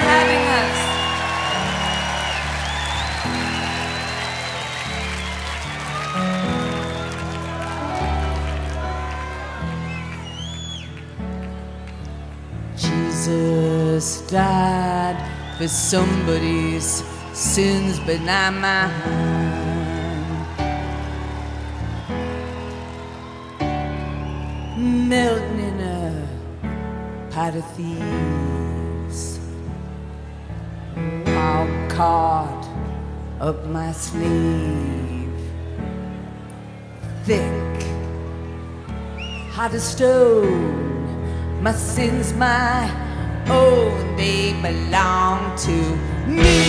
having us. Jesus died for somebody's sins, but not mine. Melting in a pot of thieves, all caught up my sleeve, thick, hot as stone. My sins, my own, they belong to me.